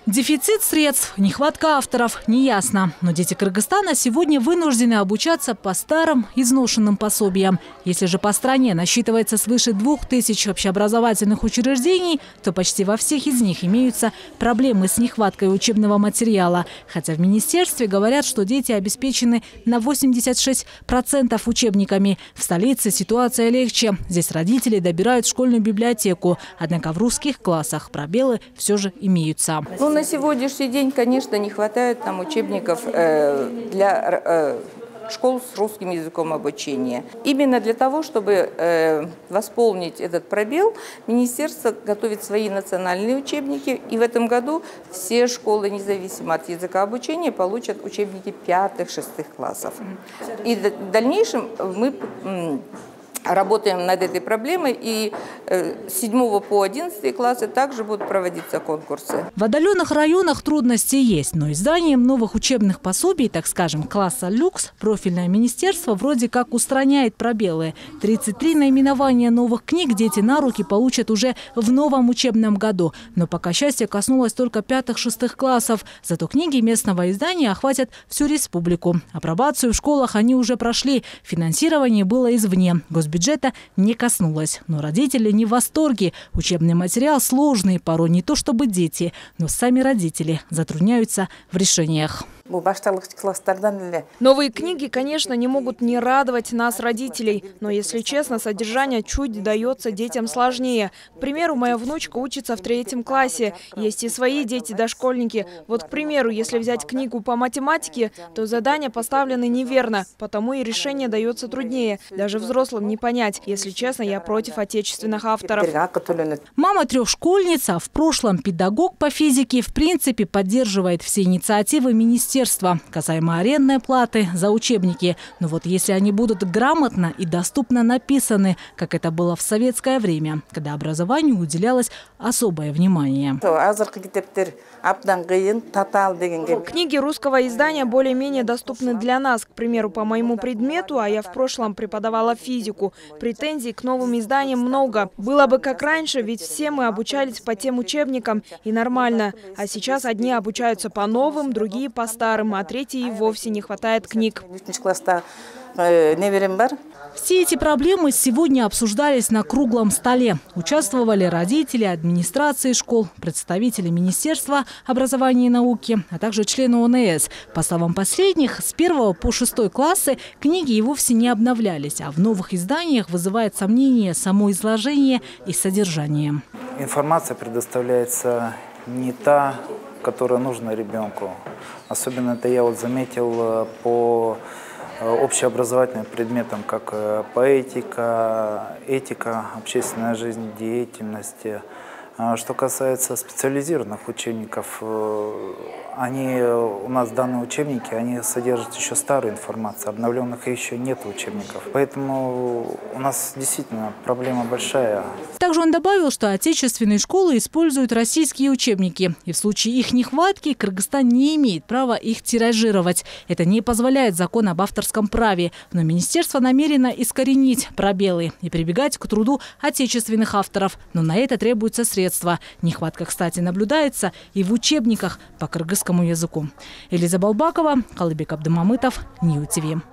Дефицит средств, нехватка авторов – неясно. Но дети Кыргызстана сегодня вынуждены обучаться по старым, изношенным пособиям. Если же по стране насчитывается свыше 2000 общеобразовательных учреждений, то почти во всех из них имеются проблемы с нехваткой учебного материала. Хотя в министерстве говорят, что дети обеспечены на 86% учебниками. В столице ситуация легче. Здесь родители добирают школьную библиотеку. Однако в русских классах пробелы все же имеются. На сегодняшний день, конечно, не хватает нам учебников для школ с русским языком обучения. Именно для того, чтобы восполнить этот пробел, министерство готовит свои национальные учебники. И в этом году все школы, независимо от языка обучения, получат учебники 5-6 классов. И в дальнейшем мы работаем над этой проблемой, и с 7 по 11 классы также будут проводиться конкурсы. В отдаленных районах трудности есть, но изданием новых учебных пособий, так скажем, класса люкс, профильное министерство вроде как устраняет пробелы. 33 наименования новых книг дети на руки получат уже в новом учебном году. Но пока счастье коснулось только 5-6 классов. Зато книги местного издания охватят всю республику. Апробацию в школах они уже прошли. Финансирование было извне. Бюджета не коснулось. Но родители не в восторге. Учебный материал сложный. Порой не то чтобы дети, но сами родители затрудняются в решениях. Новые книги, конечно, не могут не радовать нас, родителей. Но, если честно, содержание чуть дается детям сложнее. К примеру, моя внучка учится в 3 классе. Есть и свои дети-дошкольники. Вот, к примеру, если взять книгу по математике, то задания поставлены неверно. Потому и решение дается труднее. Даже взрослым не понять. Если честно, я против отечественных авторов. Мама 3 школьниц, а в прошлом педагог по физике, в принципе поддерживает все инициативы министерства касаемо арендной платы за учебники. Но вот если они будут грамотно и доступно написаны, как это было в советское время, когда образованию уделялось особое внимание. Книги русского издания более-менее доступны для нас. К примеру, по моему предмету, а я в прошлом преподавала физику, претензий к новым изданиям много. Было бы как раньше, ведь все мы обучались по тем учебникам, и нормально. А сейчас одни обучаются по новым, другие по старым, а третьи и вовсе не хватает книг. Все эти проблемы сегодня обсуждались на круглом столе. Участвовали родители, администрации школ, представители Министерства образования и науки, а также члены ОНС. По словам последних, с 1 по 6 классы книги и вовсе не обновлялись, а в новых изданиях вызывает сомнение само изложение и содержание. Информация предоставляется не та, которая нужна ребенку. Особенно это я заметил по общеобразовательным предметам, как поэтика, этика, общественная жизнь, деятельность. Что касается специализированных учебников, у нас данные учебники, они содержат еще старую информацию, обновленных еще нет учебников. Поэтому у нас действительно проблема большая. Также он добавил, что отечественные школы используют российские учебники. И в случае их нехватки Кыргызстан не имеет права их тиражировать. Это не позволяет закон об авторском праве. Но министерство намерено искоренить пробелы и прибегать к труду отечественных авторов. Но на это требуются средства. Нехватка, кстати, наблюдается и в учебниках по кыргызскому языку. Элиза Балбакова, Калыбек Абдымамытов, Нью ТВ.